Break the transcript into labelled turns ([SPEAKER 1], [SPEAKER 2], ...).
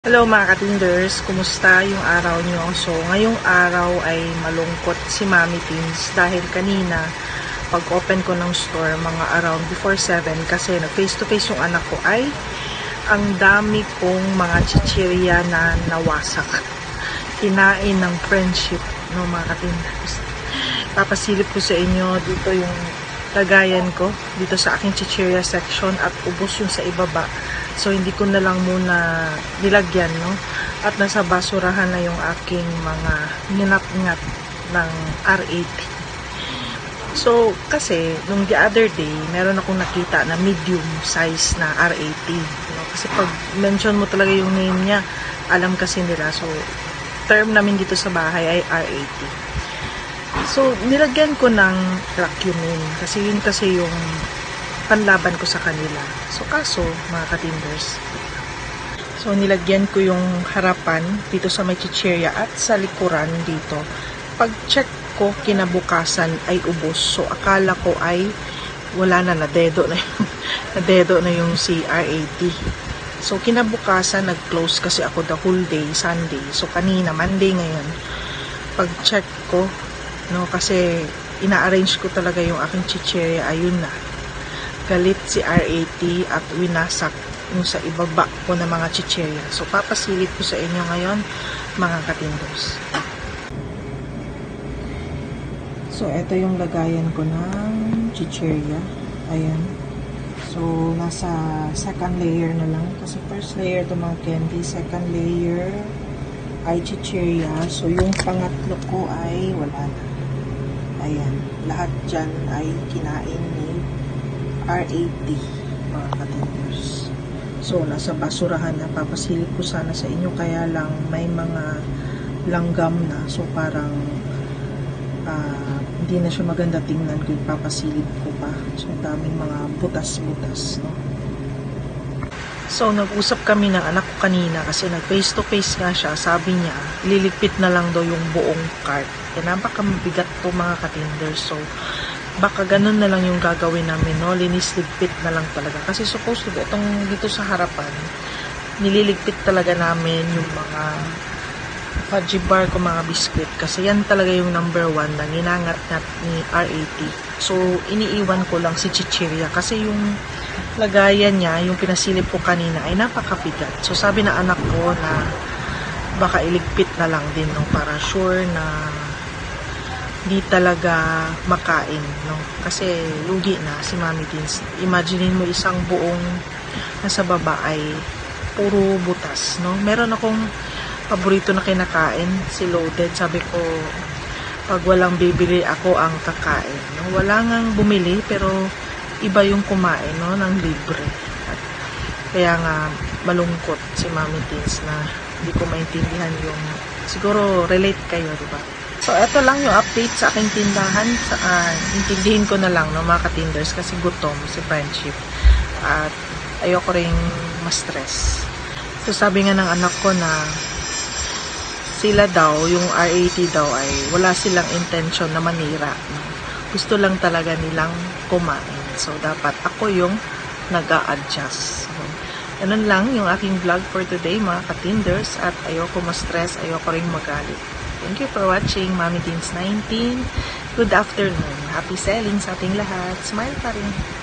[SPEAKER 1] Hello mga katinders, kumusta yung araw nyo? So, ngayong araw ay malungkot si Mami Teens dahil kanina pag open ko ng store mga around before 7 kasi nag face to face yung anak ko ay ang dami kong mga chichirya na nawasak. Kinain ng friendship, no mga katinders. Papasilip ko sa inyo dito yung lagayan ko dito sa aking chichirya section at ubos yung sa ibaba. So, hindi ko na lang muna nilagyan, no? At nasa basurahan na yung aking mga nginat-ngat ng R80. So, kasi, nung the other day, meron akong nakita na medium size na R80. No? Kasi pag mention mo talaga yung name niya, alam kasi nila. So, term namin dito sa bahay ay R80. So, nilagyan ko ng vacuuming. Kasi yun kasi yung panlaban ko sa kanila. So, kaso, mga katinders, so, nilagyan ko yung harapan dito sa may chichirya at sa likuran dito. Pag-check ko, kinabukasan ay ubos. So, akala ko ay wala na, nadedo na yung, nadedo na yung CR80. So, kinabukasan, nag-close kasi ako the whole day, Sunday. So, kanina, Monday ngayon, pag-check ko, no, kasi ina-arrange ko talaga yung aking chichirya, ayun na. Galit si R80 at winasak yung sa ibaba ko ng mga chichirya. So, papasilip ko sa inyo ngayon, mga katinders. So, ito yung lagayan ko ng chichirya. Ayan. So, nasa second layer na lang. Kasi first layer ito mga candy. Second layer ay chichirya. So, yung pangatlo ko ay wala na. Ayan. Lahat dyan ay kinain ni R80, mga katinders. So, nasa basurahan na. Papasilip ko sana sa inyo. Kaya lang, may mga langgam na. So, parang hindi na siya maganda tingnan kung papasilip ko pa. So, daming mga butas-butas, no? So, nag-usap kami ng anak ko kanina kasi nag-face to face nga siya. Sabi niya, liligpit na lang daw yung buong cart. Kaya napakamabigat to, mga katinders. So, baka ganun na lang yung gagawin namin, no? Linis-ligpit na lang talaga. Kasi supposed to be, itong dito sa harapan, nililigpit talaga namin yung mga fudgy bar ko, mga biscuit. Kasi yan talaga yung number 1 na ginangat-ngat ni R80. So, iniiwan ko lang si chichirya. Kasi yung lagayan niya, yung pinasilip ko kanina, ay napakabigat. So, sabi na anak ko na baka iligpit na lang din, no? Para sure na di talaga makain, no? Kasi lugi na si Mami Teens. Imaginein mo isang buong nasa baba ay puro butas, no? Meron akong paborito na kinakain, si Loaded. Sabi ko, pag walang bibili, ako ang kakain, no? Wala ngang bumili, pero iba yung kumain, no? Ng libre. At kaya nga malungkot si Mami Teens na hindi ko maintindihan yung, siguro relate kayo, diba? So, ito lang yung update sa aking tindahan. Intindihin ko na lang, no, mga katinders, kasi gutom si friendship. At ayoko rin ma-stress. So, sabi nga ng anak ko na sila daw, yung R80 daw, ay wala silang intention na manira. No? Gusto lang talaga nilang kumain. So, dapat ako yung nag-a-adjust. So, ganun lang yung aking vlog for today, mga katinders. At ayoko ma-stress, ayoko rin magalit. Thank you for watching Mami Teens 19. Good afternoon. Happy selling sa ating lahat. Smile pa rin.